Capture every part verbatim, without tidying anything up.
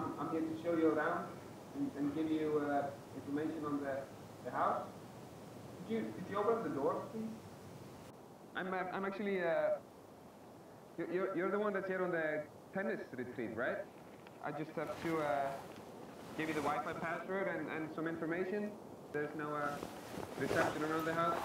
I'm, I'm here to show you around and, and give you uh, information on the, the house. Could you, could you open up the door, please? I'm, uh, I'm actually, uh, you're, you're the one that's here on the tennis retreat, right? I just have to uh, give you the Wi-Fi password and, and some information. There's no uh, reception around the house.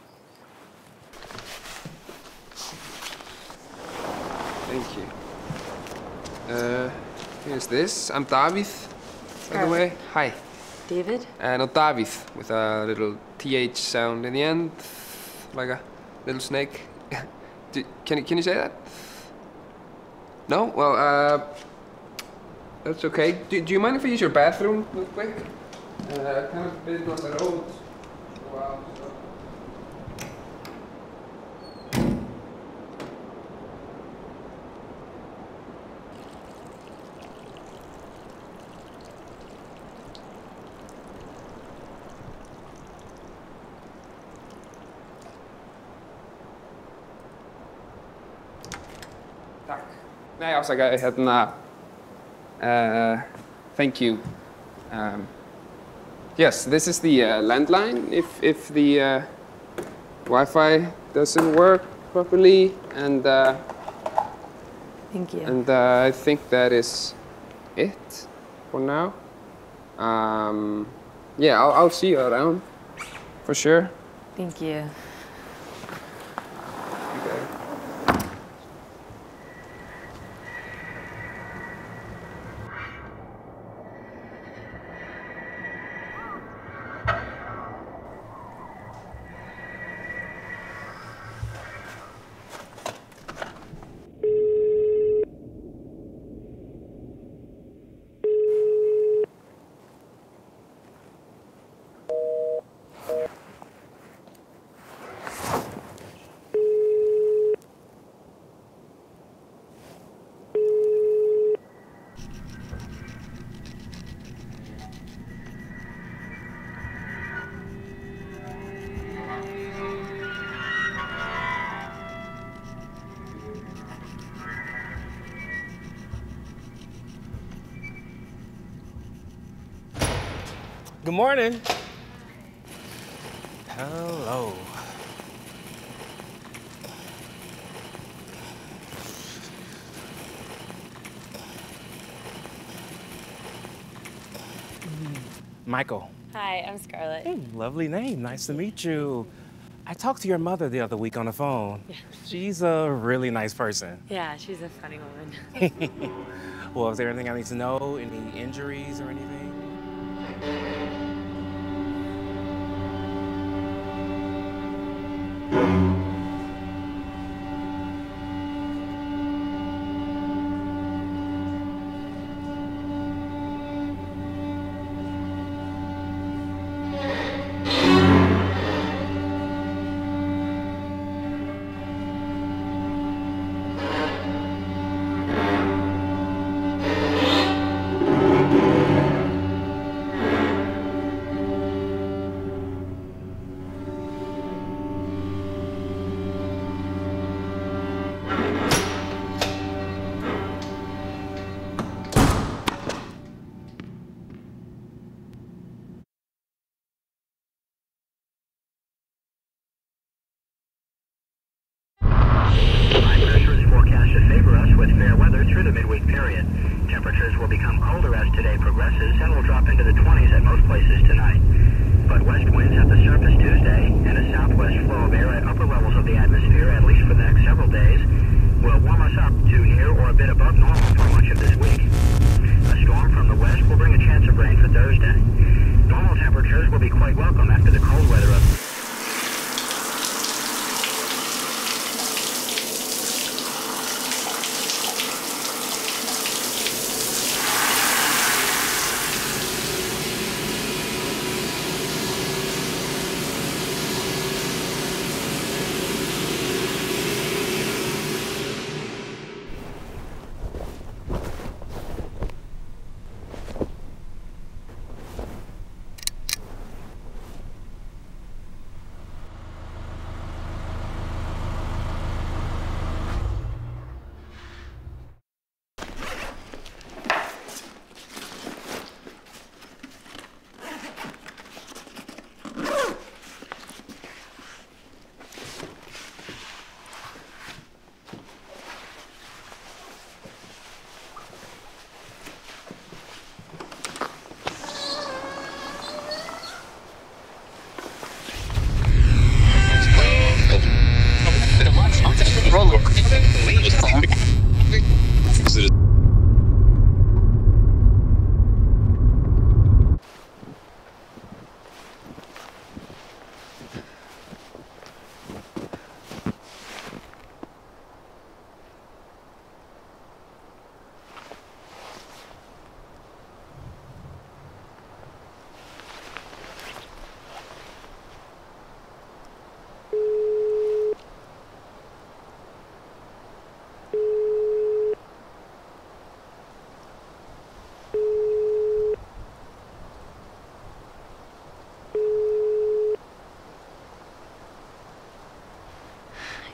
Thank you. Uh, here's this. I'm David, by the way. Hi. David? Uh, no, David, with a little T H sound in the end, like a little snake. Do, can, you, can you say that? No? Well, uh, that's okay. Do, do you mind if I use your bathroom real quick? Uh, I've kind of been on the road for a while, so. Tack. Nej, alltså jag hérna. Uh, thank you. Um, yes, this is the uh, landline. If if the uh, Wi-Fi doesn't work properly, and uh, thank you. And uh, I think that is it for now. Um, yeah, I'll, I'll see you around for sure. Thank you. Good morning. Hello. Michael. Hi, I'm Scarlett. Hey, lovely name. Nice to meet you. I talked to your mother the other week on the phone. Yeah. She's a really nice person. Yeah, she's a funny woman. Well, is there anything I need to know? Any injuries or anything? Temperatures will become colder as today progresses and will drop into the twenties at most places tonight. But west winds at the surface Tuesday and a southwest flow of air at upper levels of the atmosphere, at least for the next several days, will warm us up to near or a bit above normal for much of this week. A storm from the west will bring a chance of rain for Thursday. Normal temperatures will be quite welcome after the cold weather of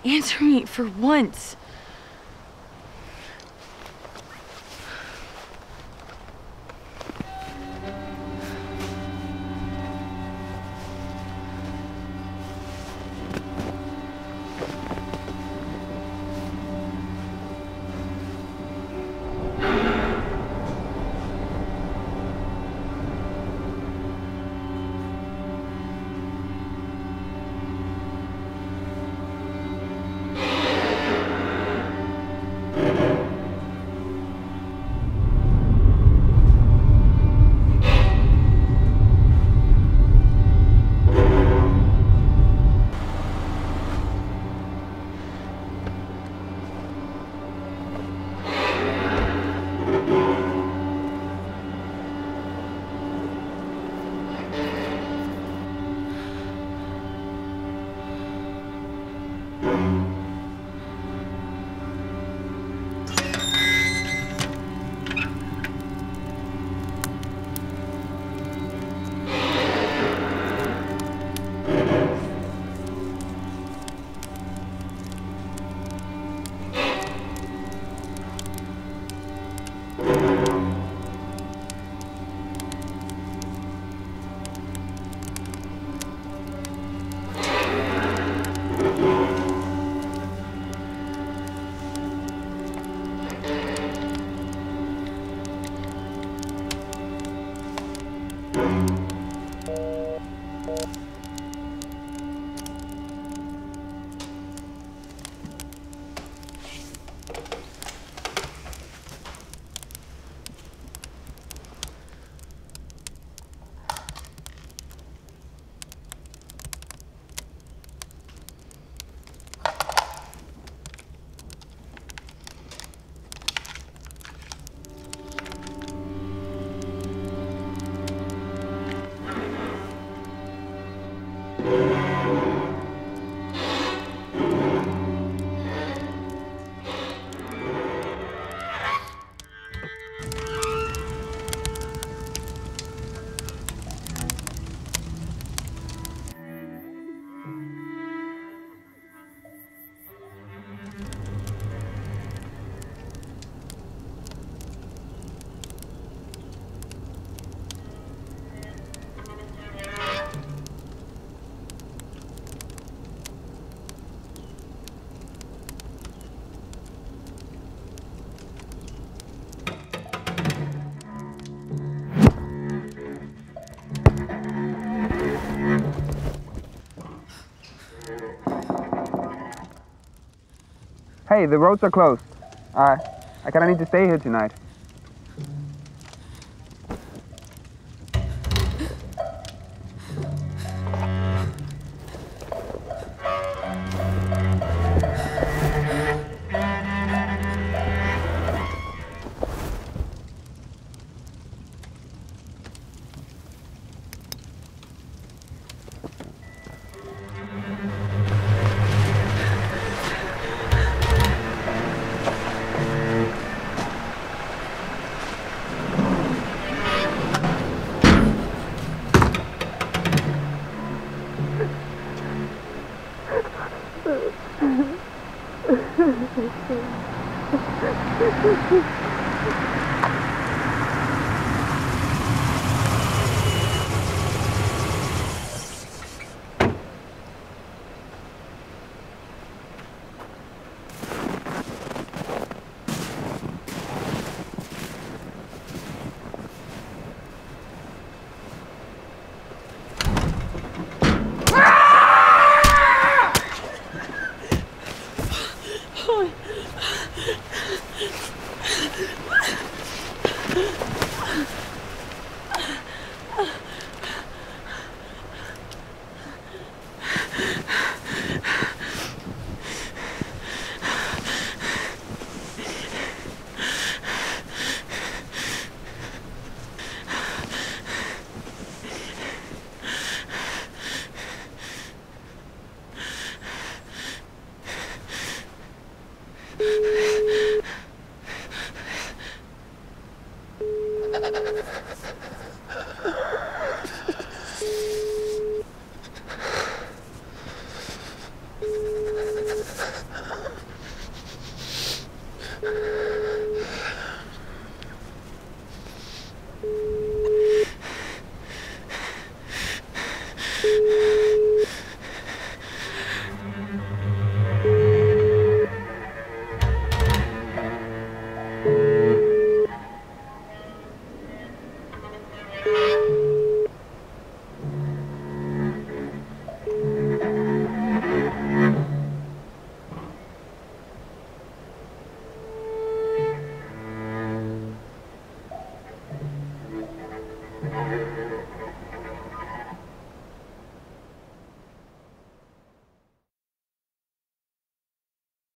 Answer me for once. Hey, the roads are closed. Uh, I kinda need to stay here tonight. Thank you.